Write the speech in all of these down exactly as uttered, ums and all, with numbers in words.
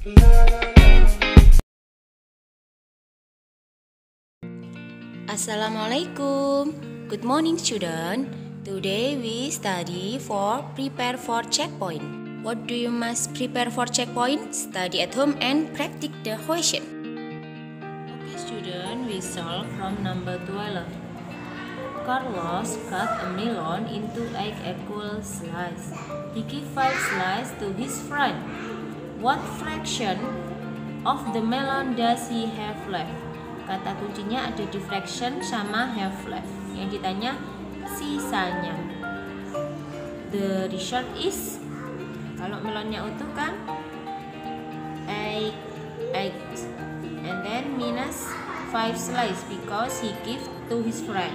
Assalamualaikum. Good morning, student. Today we study for prepare for checkpoint. What do you must prepare for checkpoint? Study at home and practice the question. Okay, student, we solve from number twelve. Carlos cut a melon into eight equal slices. He gave five slices to his friend. What fraction of the melon does he have left? Kata kuncinya ada di fraction sama have left. Yang ditanya sisanya. The result is, kalau melonnya utuh kan eight, eight, and then minus five slice because he gave to his friend.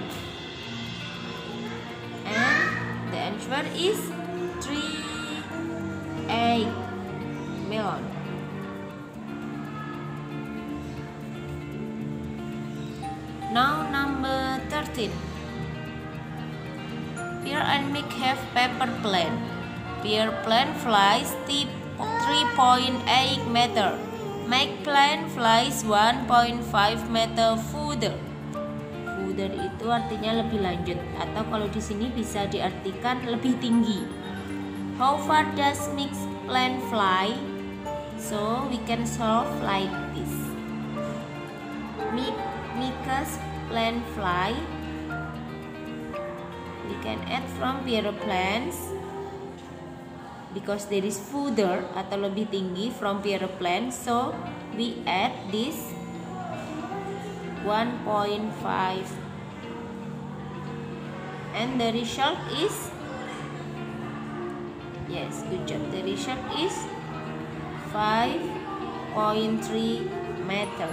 And the answer is three, eight melon. Now number thirteen. Pierre and Mick have paper plane. Pierre plane flies three point eight meter. Mick plane flies one point five meter further. Further itu artinya lebih lanjut, atau kalau di sini bisa diartikan lebih tinggi. How far does Mick's plane fly? So we can solve like this. Mick Mika's plane fly. We can add from Pierre planes because there is further atau lebih tinggi from Pierre plane, so we add this one point five, and the result is, yes, good job, the result is five point three meter.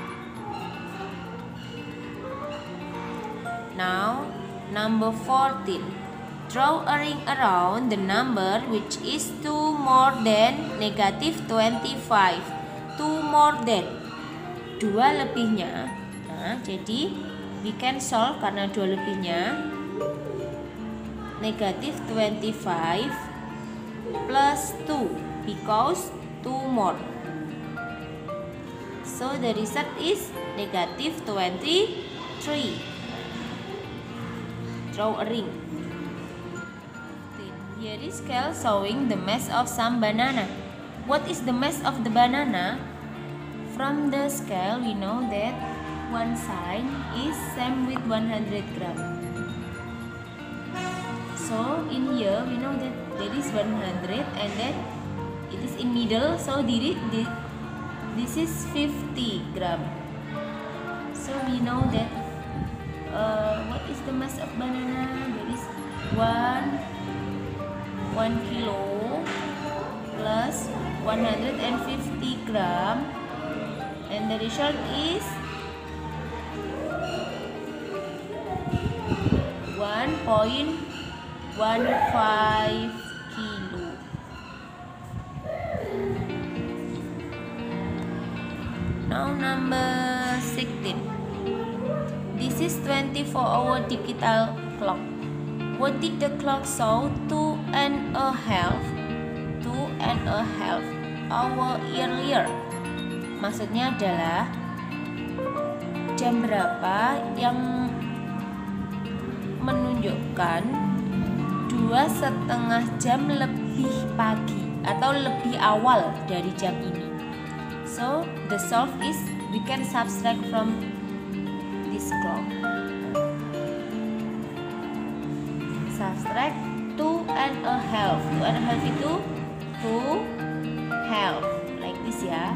Now, number fourteen. Draw a ring around the number which is two more than negative twenty-five. two more than, dua lebihnya. Nah, jadi we can solve karena dua lebihnya. Negative twenty-five plus two because two more. So the result is negative twenty-three. Draw a ring. Here is scale showing the mass of some banana. What is the mass of the banana? From the scale we know that one side is same with one hundred gram. So in here we know that there is one hundred and then it is in middle, so this is fifty gram. So we know that Uh, what is the mass of banana? There is one one kilo plus one hundred fifty gram, and the result is one point one five kilo. Now number sixteen. This is twenty-four hour digital clock. What did the clock show? Two and a half, two and a half hour earlier. Maksudnya adalah jam berapa yang menunjukkan dua setengah jam lebih pagi atau lebih awal dari jam ini. So the solve is we can subtract from this clock. Subtract two and a half. Two and a half itu two half, like this ya.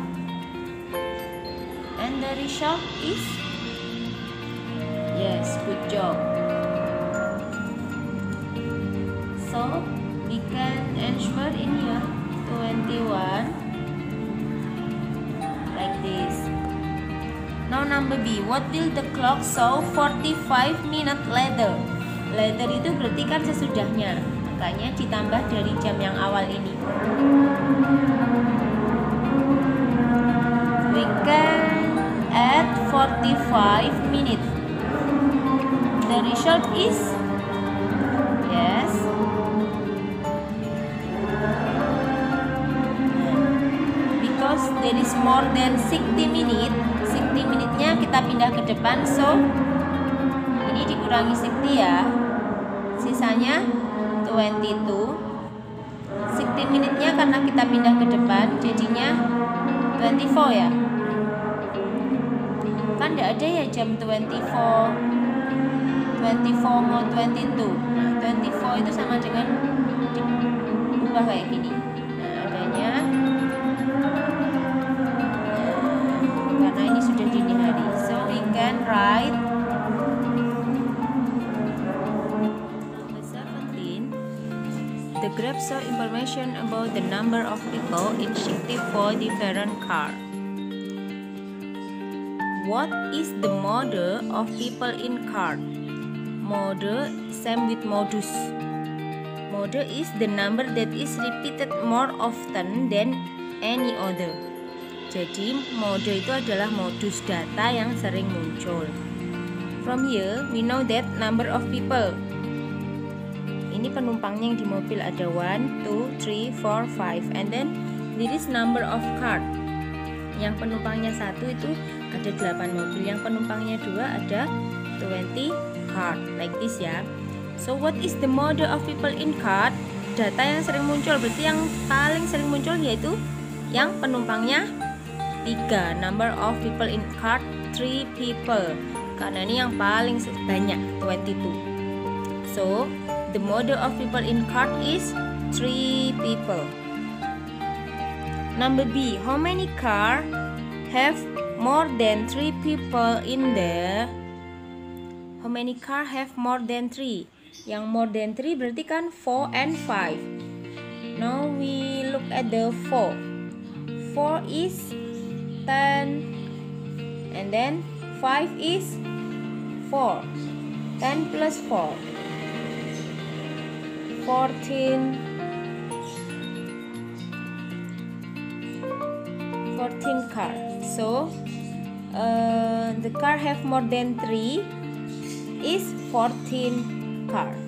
And the result is, yes, good job. So we can answer in here twenty-one, like this. Now number B. What will the clock show forty-five minutes later? Later itu berarti kan sesudahnya, makanya ditambah dari jam yang awal ini. We can add forty-five minutes. The result is, yes, because there is more than sixty minutes. sixty minute-nya kita pindah ke depan, so ini dikurangi sixty ya, sisanya twenty-two. sixty minute-nya karena kita pindah ke depan jadinya twenty-four ya. Kan tidak ada ya jam twenty-four, twenty-four mau twenty-two. Nah, twenty-four itu sama dengan diubah kayak gini. Nah, adanya nah, karena ini sudah dini hari, so we can write number seventeen. The graph show information about the number of people in sixty-four different cars. What is the model of people in car? Model same with modus. Model is the number that is repeated more often than any other. Jadi model itu adalah modus data yang sering muncul. From here we know that number of people. Ini penumpangnya yang di mobil ada one, two, three, four, five, and then there is number of car. Yang penumpangnya satu itu ada delapan mobil, yang penumpangnya dua ada twenty car, like this ya. So what is the model of people in car? Data yang sering muncul, berarti yang paling sering muncul yaitu yang penumpangnya tiga. Number of people in car three people, karena ini yang paling banyak twenty-two. So the model of people in car is three people. Number B, how many cars have more than three people in there? How many cars have more than three? Yang more than three berarti kan four and five. Now we look at the four. four is ten, and then five is four. ten plus four, fourteen. fourteen car. So uh, the car have more than three is fourteen car.